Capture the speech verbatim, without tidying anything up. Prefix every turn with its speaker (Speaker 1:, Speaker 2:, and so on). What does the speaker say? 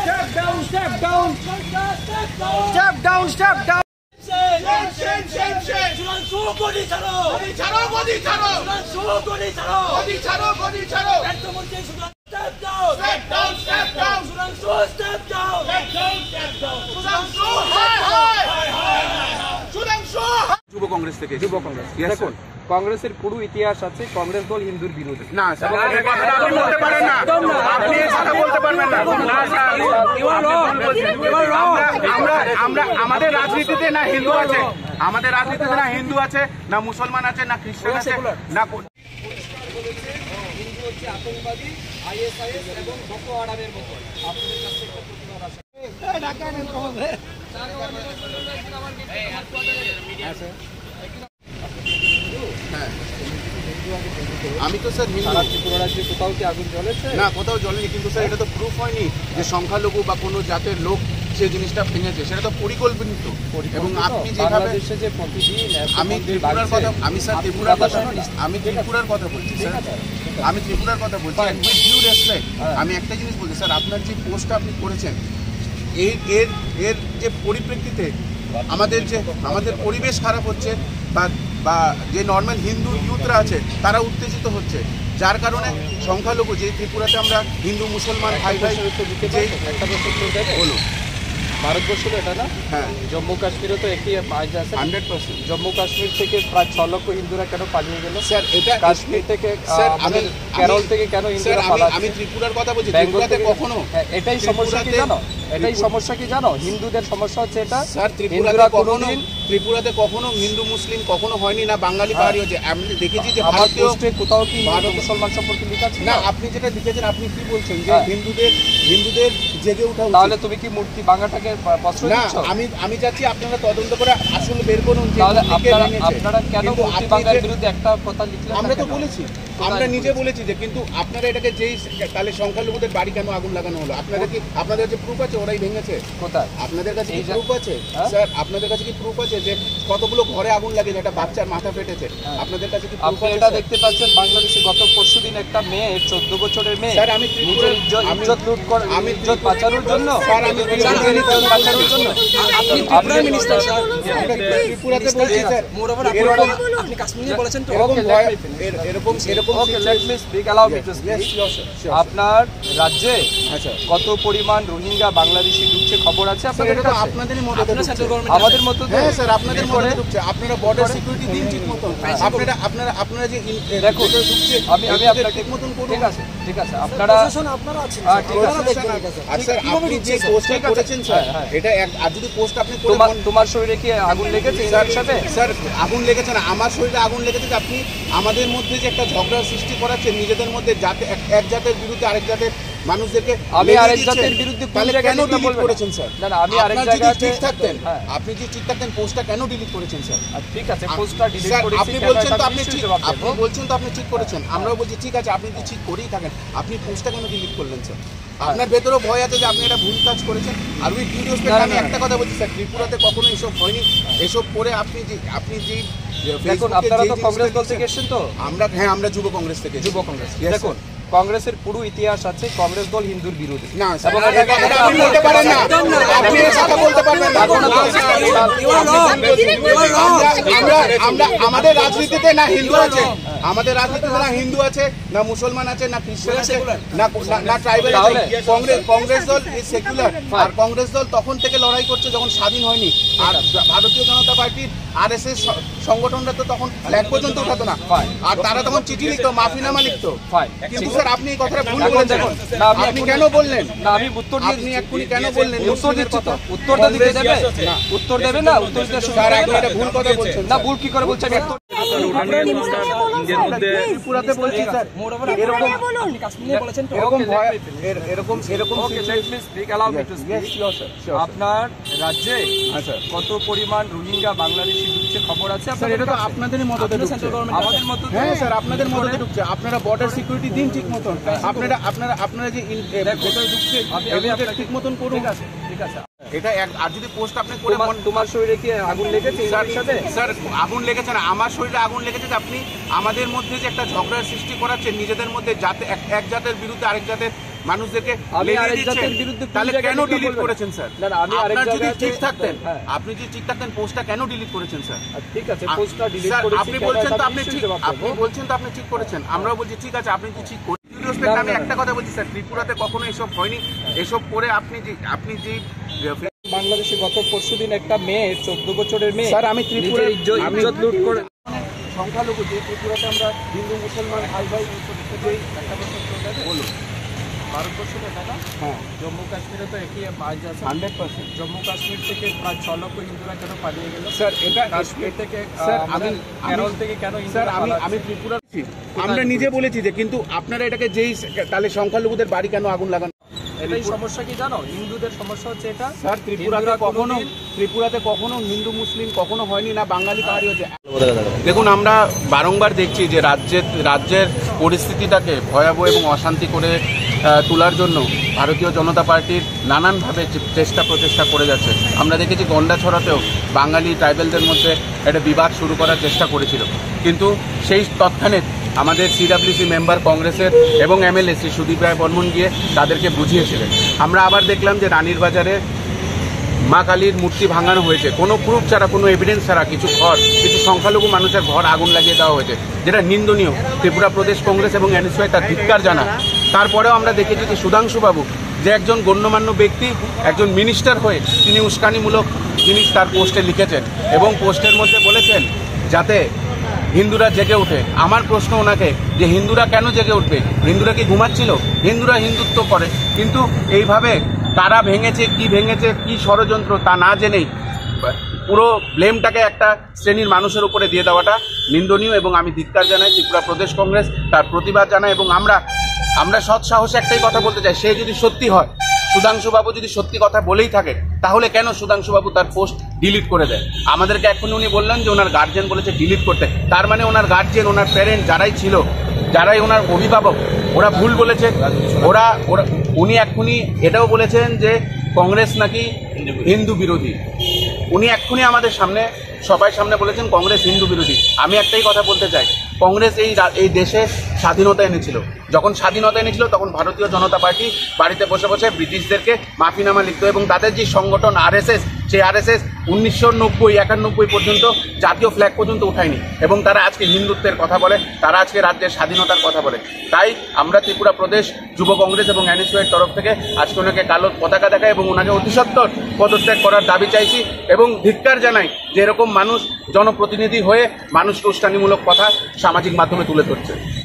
Speaker 1: Step down, step down, step down, step down.
Speaker 2: গদি ছাড়ো গদি ছাড়ো গদি ছাড়ো গদি ছাড়ো গদি ছাড়ো গদি ছাড়ো অর্থমন্ত্রী সুদান step down step down step down সুদান step down step down step down সুদান হাই হাই সুদান
Speaker 3: যুব কংগ্রেস থেকে
Speaker 4: যুব কংগ্রেস দেখুন কংগ্রেসের পুরো ইতিহাস আছে কংগ্রেস দল হিন্দুর বিরোধী
Speaker 3: না স্যার এই কথাটা আপনি বলতে পারেন না আপনি এই কথা বলতে পারবেন না না স্যার আমরা আমরা আমাদের রাজনীতিতে না হিন্দু আছে আমাদের রাজনীতিতে না হিন্দু আছে না মুসলমান আছে না খ্রিস্টান আছে না
Speaker 4: হিন্দু হচ্ছে আতঙ্কবাদী আইএসআইএস এবং বকো হারামের মতো আপনাদের কাছে একটা প্রতিবাদ আছে ঢাকা নেন কবে আচ্ছা
Speaker 3: আমি তো স্যার
Speaker 4: সারা ত্রিপুরা রাজ্যে কোথাও কি আগুন জ্বলেছে
Speaker 3: না কোথাও জ্বলেনি কিন্তু স্যার এটা তো প্রুফ হয়নি যে সংখ্যালঘু বা কোনো জাতের লোক সেই জিনিসটা ভেঙেছে সেটা তো পরিকল্পিত এবং আপনি যেভাবে
Speaker 4: যে প্রতিদিন
Speaker 3: আমি ত্রিপুরার কথা আমি স্যার ত্রিপুরার কথা আমি ত্রিপুরার কথা বলছি স্যার আমি ত্রিপুরার কথা বলছি উইথ ডিউ রেসপেক্ট আমি একটা জিনিস বলছি স্যার আপনার যে পোস্টটা আপনি করেছেন এর এর এর যে পরিপ্রেক্ষিতে আমাদের যে আমাদের পরিবেশ খারাপ হচ্ছে বা বা যে নর্মাল হিন্দু ইউথরা আছে তারা উত্তেজিত হচ্ছে যার কারণে সংখ্যালঘু যে ত্রিপুরাতে আমরা হিন্দু মুসলমান ভাই ভাই
Speaker 4: একটা বছর
Speaker 3: বলুন
Speaker 4: ভারতবর্ষ তো এটা না
Speaker 3: হ্যাঁ
Speaker 4: জম্মু কাশ্মীরে তো একই আছে
Speaker 3: হান্ড্রেড পার্সেন্ট
Speaker 4: জম্মু কাশ্মীর থেকে প্রায় ছ লক্ষ হিন্দুরা কেন পালিয়ে গেল
Speaker 3: স্যার এটা
Speaker 4: কাশ্মীর থেকে আমাদের কেরল থেকে কেন হিন্দুরা পালাচ্ছে
Speaker 3: আমি ত্রিপুরার কথা বলছি
Speaker 4: বেঙ্গলতে
Speaker 3: কখনো
Speaker 4: এটাই সমস্যা কি জানো এটাই সমস্যা কি জানো হিন্দুদের সমস্যা হচ্ছে এটা
Speaker 3: স্যার ত্রিপুরাতে কখনো ত্রিপুরাতে কখনো হিন্দু মুসলিম কখনো হয়নি না বাঙালি পাহাড়ি হচ্ছে আমি দেখেছি যে
Speaker 4: ভারতীয় কোথাও কি হিন্দু মুসলমান সম্পর্কে লেখা আছে
Speaker 3: না আপনি যেটা লিখেছেন আপনি কি বলছেন যে হিন্দুদের হিন্দুদের জেগে ওঠা
Speaker 4: তাহলে তুমি কি মূর্তি বাঙাটাকে প্রশ্রয় দিচ্ছ
Speaker 3: না আমি আমি চাচ্ছি আপনারা তদন্ত করে আসলে বের করুন যে
Speaker 4: তাহলে আপনারা আপনারা কেন মূর্তি বাঙার বিরুদ্ধে একটা কথা লিখলেন
Speaker 3: আমরা তো বলেছি আমরা নিজে বলেছি যে কিন্তু আপনারা এটাকে যেই তাহলে সংখ্যালঘুদের বাড়ি কেন আগুন লাগানো হলো আপনাদের কি আপনাদের কাছে প্রুফ আছে ওরাই ভেঙেছে
Speaker 4: কোথায়
Speaker 3: আপনাদের কাছে কি প্রুফ আছে স্যার আপনাদের কাছে কি প্রুফ আছে যে কতগুলো ঘরে আগুন লাগে একটা বাচ্চার মাথা ফেটেছে আপনাদের কাছে কি প্রুফ আছে
Speaker 4: এটা দেখতে পাচ্ছেন বাংলাদেশে গত পরশুদিন একটা মেয়ে চোদ্দ বছরের মেয়ে
Speaker 3: স্যার আমি
Speaker 4: নিজের ইজ্জত লুট করে আমি ইজ্জত বাঁচানোর জন্য
Speaker 3: স্যার আমি
Speaker 4: ইজ্জত বাঁচানোর জন্য
Speaker 1: আপনি ত্রিপুরা মিনিস্টার স্যার
Speaker 3: ত্রিপুরাতে বলছি স্যার
Speaker 1: মোরওভার আপনি কাশ্মীরে বলেছেন তো
Speaker 3: এরকম এরকম এরকম
Speaker 4: okay let me speak allow me to speak আপনার রাজ্যে কত পরিমাণ রোহিঙ্গা বাংলাদেশি ঢুকছে খবর আছে আপনাদের কাছে
Speaker 3: আপনাদেরই মদতে
Speaker 4: আমাদের মতো
Speaker 3: হ্যাঁ স্যার আপনাদের মদতে ঢুকছে আপনারা বর্ডার সিকিউরিটি দিন ঠিক মতো আপনারা আপনারা আপনারা যে
Speaker 4: দেখুন
Speaker 3: ঢুকছে
Speaker 4: আমি আমি আপনাকে
Speaker 3: ঠিক মতন করুন
Speaker 4: ঠিক আছে ঠিক আছে আপনারা
Speaker 1: প্রশাসন আপনারা আছেন
Speaker 4: হ্যাঁ ঠিক আছে
Speaker 3: আর স্যার আপনি যে পোস্টটা করেছেন স্যার এটা আর যদি পোস্ট আপনি করে
Speaker 4: তোমার তোমার শরীরে কি আগুন লেগেছে
Speaker 3: স্যার
Speaker 4: সাথে
Speaker 3: স্যার আগুন লেগেছে না আমার শরীরে আগুন লেগেছে যে আপনি আমাদের মধ্যে যে একটা ঝগড়া সৃষ্টি করাচ্ছেন নিজেদের মধ্যে জাতে এক জাতের বিরুদ্ধে আরেক জাতের মানুষদেরকে
Speaker 4: আমি আরেক জাতের বিরুদ্ধে কোন জায়গায়
Speaker 3: কেন ডিলিট করেছেন স্যার
Speaker 4: না না আমি আরেক জায়গায়
Speaker 3: ঠিক থাকতেন আপনি যে ঠিক থাকতেন পোস্টটা কেন ডিলিট করেছেন স্যার
Speaker 4: ঠিক আছে পোস্টটা ডিলিট করেছি
Speaker 3: আপনি বলছেন তো আপনি ঠিক আপনি বলছেন তো আপনি ঠিক করেছেন আমরাও বলছি ঠিক আছে আপনি যদি ঠিক করেই থাকেন আপনি পোস্টটা কেন ডিলিট করলেন স্যার আপনার ভেতরেও ভয় আছে যে আপনি এটা ভুল কাজ করেছেন আর ওই ভিডিওস আমি একটা কথা বলছি স্যার ত্রিপুরাতে কখনো এসব হয়নি এসব করে আপনি যে আপনি যে
Speaker 4: দেখুন আপনারা তো কংগ্রেস দল থেকে এসেছেন তো
Speaker 3: আমরা হ্যাঁ আমরা যুব কংগ্রেস থেকে
Speaker 4: যুব কংগ্রেস দেখুন কংগ্রেসের পুরো ইতিহাস আছে কংগ্রেস দল হিন্দুর বিরোধী
Speaker 3: না এবং আপনি বলতে পারেন না আপনি এই কথা বলতে পারবেন না আমরা আমরা আমাদের রাজনীতিতে না হিন্দু আছে আমাদের রাজনীতিতে না হিন্দু আছে না মুসলমান আছে না খ্রিস্টান আছে না না ট্রাইবাল আছে কংগ্রেস কংগ্রেস দল ইজ সেকুলার আর কংগ্রেস দল তখন থেকে লড়াই করছে যখন স্বাধীন হয়নি আর ভারতীয় জনতা পার্টির আরএসএস সংগঠনটা তো তখন ফ্ল্যাগ পর্যন্ত উঠাতো না আর তারা তখন চিঠি লিখতো মাফিনামা লিখতো কিন্তু স্যার আপনি এই কথাটা ভুল বলেছেন আপনি কেন বললেন
Speaker 4: না আমি উত্তর দিয়ে
Speaker 3: আপনি এক্ষুনি কেন বললেন
Speaker 4: উত্তর দিচ্ছি তো উত্তরটা দিতে দেবে উত্তর দেবে না উত্তর দিতে
Speaker 3: স্যার আপনি এটা ভুল কথা বলছেন
Speaker 4: না ভুল কি করে বলছেন একটু
Speaker 3: ত্রিপুরাতে বলছি স্যার এরকম
Speaker 1: আপনি কাশ্মীরে বলেছেন তো
Speaker 3: এরকম ভয় এরকম এরকম
Speaker 4: okay let me speak allow me to speak আপনার রাজ্যে কত পরিমাণ রোহিঙ্গা বাংলাদেশি ঢুকছে খবর আছে
Speaker 3: স্যার এটা তো আপনাদেরই মদতে ঢুকছে
Speaker 4: আমাদের মতো
Speaker 3: হ্যাঁ স্যার আপনাদের মদতে ঢুকছে আপনারা বর্ডার সিকিউরিটি দিন ঠিক মতন আপনারা আপনারা আপনারা যে ভেতরে ঢুকছে
Speaker 4: আমি আপনাকে
Speaker 3: ঠিক মতন করুন
Speaker 4: ঠিক আছে ঠিক আছে
Speaker 3: এটা আর যদি পোস্ট আপনি করে
Speaker 4: তোমার শরীরে কি আগুন লেগেছে
Speaker 3: স্যার সাথে স্যার আগুন লেগেছে না আমার শরীরে আগুন লেগেছে যে আপনি আমাদের মধ্যে যে একটা ঝগড়ার সৃষ্টি করাচ্ছেন নিজেদের মধ্যে জাতে এক জাতের বিরুদ্ধে আরেক জাতের মানুষদেরকে
Speaker 4: আমি
Speaker 3: লেলিয়ে
Speaker 4: আরেক
Speaker 3: দিচ্ছেন।
Speaker 4: জাতের বিরুদ্ধে কোন
Speaker 3: তাহলে
Speaker 4: জায়গায়
Speaker 3: কেন
Speaker 4: লিখে
Speaker 3: ডিলিট
Speaker 4: বলবেন?
Speaker 3: করেছেন স্যার?
Speaker 4: না, না, আমি আরেক
Speaker 3: আপনার যদি
Speaker 4: জায়গাতে-
Speaker 3: ঠিক থাকতেন,
Speaker 4: হ্যাঁ।
Speaker 3: আপনি যদি ঠিক থাকতেন, পোস্টটা কেন ডিলিট করেছেন স্যার?
Speaker 4: ঠিক আছে, পোস্টটা ডিলিট
Speaker 3: স্যার,
Speaker 4: করেছি,
Speaker 3: আপনি
Speaker 4: কেন
Speaker 3: বলছেন
Speaker 4: এটা
Speaker 3: তো আপনি
Speaker 4: নিশ্চয়ই
Speaker 3: ঠিক
Speaker 4: জবাব
Speaker 3: আপনি
Speaker 4: দেবো।
Speaker 3: বলছেন তো আপনি ঠিক করেছেন, আমরাও বলছি ঠিক আছে, আপনি কি ঠিক করেছেন।
Speaker 4: না,
Speaker 3: আমি
Speaker 4: না,
Speaker 3: একটা
Speaker 4: না।
Speaker 3: কথা বলছি স্যার, ত্রিপুরাতে কখনো এসব হয়নি। এসব করে আপনি যে আপনি যে
Speaker 4: বাংলাদেশে গত পরশুদিন একটা মেয়ে, চোদ্দ বছরের মেয়ে,
Speaker 3: স্যার, আমি ত্রিপুরার-
Speaker 4: নিজের ইজ্জত-
Speaker 3: আমি-
Speaker 4: ইজ্জত লুট করে
Speaker 3: সংখ্যালঘু যে ত্রিপুরাতে আমরা হিন্দু মুসলমান ভাই ভাই যেই একটা বছর চলে বলুন।
Speaker 4: ভারতবর্ষে দাদা
Speaker 3: হ্যাঁ,
Speaker 4: জম্মু কাশ্মীরে তো একই আজ আছে।
Speaker 3: হান্ড্রেড পার্সেন্ট
Speaker 4: জম্মু কাশ্মীর থেকে প্রায় ছ লক্ষ হিন্দুরা কেন পালিয়ে গেল?
Speaker 3: স্যার, এটা
Speaker 4: কাশ্মীর থেকে
Speaker 3: স্যার,
Speaker 4: আহ,
Speaker 3: আমি
Speaker 4: কেরল
Speaker 3: আমি-
Speaker 4: থেকে কেন
Speaker 3: স্যার,
Speaker 4: হিন্দুরা
Speaker 3: আমি
Speaker 4: পালাচ্ছে?
Speaker 3: আমি ত্রিপুরা আমরা নিজে বলেছি যে, কিন্তু আপনারা এটাকে যেই তাহলে সংখ্যালঘুদের বাড়ি কেন আগুন লাগান?
Speaker 4: এটাই সমস্যা কি জানো? হিন্দুদের সমস্যা হচ্ছে এটা।
Speaker 3: স্যার, ত্রিপুরাতে
Speaker 4: হিন্দুরা
Speaker 3: কখনো
Speaker 4: কোনোদিন-
Speaker 3: ত্রিপুরাতে কখনো হিন্দু মুসলিম কখনো হয়নি, না বাঙালি পাহাড়ি হয়েছে। দেখুন, আমরা বারংবার দেখছি যে রাজ্যের রাজ্যের পরিস্থিতিটাকে ভয়াবহ এবং অশান্তি করে আহ, তোলার জন্য ভারতীয় জনতা পার্টির নানানভাবে চে- চেষ্টা প্রচেষ্টা করে যাচ্ছে। আমরা দেখেছি গন্ডাছড়াতেও বাঙালি ট্রাইবেলদের মধ্যে একটা বিবাদ শুরু করার চেষ্টা করেছিল, কিন্তু সেই তৎক্ষণে আমাদের সিডাব্লিউসি মেম্বার কংগ্রেসের এবং এমএলএ শ্রী সুদীপ রায় বর্মন গিয়ে তাদেরকে বুঝিয়েছিলেন। আমরা আবার দেখলাম যে রানীর বাজারে মা কালীর মূর্তি ভাঙানো হয়েছে, কোনো প্রুফ ছাড়া, কোনো এভিডেন্স ছাড়া কিছু ঘর, কিছু সংখ্যালঘু মানুষের ঘর আগুন লাগিয়ে দেওয়া হয়েছে, যেটা নিন্দনীয়। ত্রিপুরা প্রদেশ কংগ্রেস এবং এনএসওয়াই তার ধিক্কার জানা। তারপরেও আমরা দেখেছি যে সুধাংশুবাবু, যে একজন গণ্যমান্য ব্যক্তি, একজন মিনিস্টার হয়ে তিনি উস্কানিমূলক জিনিস তার পোস্টে লিখেছেন এবং পোস্টের মধ্যে বলেছেন যাতে হিন্দুরা জেগে ওঠে। আমার প্রশ্ন ওনাকে, যে হিন্দুরা কেন জেগে উঠবে? হিন্দুরা কি ঘুমাচ্ছিল? হিন্দুরা হিন্দুত্ব করে, কিন্তু এইভাবে কারা ভেঙেছে, কি ভেঙেছে, কি ষড়যন্ত্র তা না জেনেই পুরো ব্লেমটাকে একটা শ্রেণীর মানুষের উপরে দিয়ে দেওয়াটা নিন্দনীয় এবং আমি ধিক্কার জানাই। ত্রিপুরা প্রদেশ কংগ্রেস তার প্রতিবাদ জানায় এবং আমরা আমরা সৎ সাহসে একটাই কথা বলতে চাই, সে যদি সত্যি হয়, সুধাংশুবাবু যদি সত্যি কথা বলেই থাকে, তাহলে কেন সুধাংশুবাবু তার পোস্ট ডিলিট করে দেয়? আমাদেরকে এখনই উনি বললেন যে ওনার গার্জেন বলেছে ডিলিট করতে, তার মানে ওনার গার্জেন, ওনার প্যারেন্ট যারাই ছিল, যারাই ওনার অভিভাবক, ওরা ভুল বলেছে। ওরা ওরা উনি এক্ষুনি এটাও বলেছেন যে কংগ্রেস নাকি হিন্দু বিরোধী। উনি এক্ষুনি আমাদের সামনে সবাই সামনে বলেছেন কংগ্রেস হিন্দু বিরোধী। আমি একটাই কথা বলতে চাই, কংগ্রেস এই এই দেশে স্বাধীনতা এনেছিল। যখন স্বাধীনতা এনেছিল তখন ভারতীয় জনতা পার্টি বাড়িতে বসে বসে ব্রিটিশদেরকে মাফিনামা লিখত এবং তাদের যে সংগঠন আরএসএস, সেই আরএসএস উনিশশো নব্বই একানব্বই পর্যন্ত জাতীয় ফ্ল্যাগ পর্যন্ত উঠায়নি এবং তারা আজকে হিন্দুত্বের কথা বলে, তারা আজকে রাজ্যের স্বাধীনতার কথা বলে। তাই আমরা ত্রিপুরা প্রদেশ যুব কংগ্রেস এবং এনএসওয়াইয়ের তরফ থেকে আজকে ওনাকে কালো পতাকা দেখায় এবং ওনাকে অতিসত্বর পদত্যাগ করার দাবি চাইছি এবং ধিক্কার জানাই যে এরকম মানুষ জনপ্রতিনিধি হয়ে মানুষকে উস্কানিমূলক কথা সামাজিক মাধ্যমে তুলে ধরছে।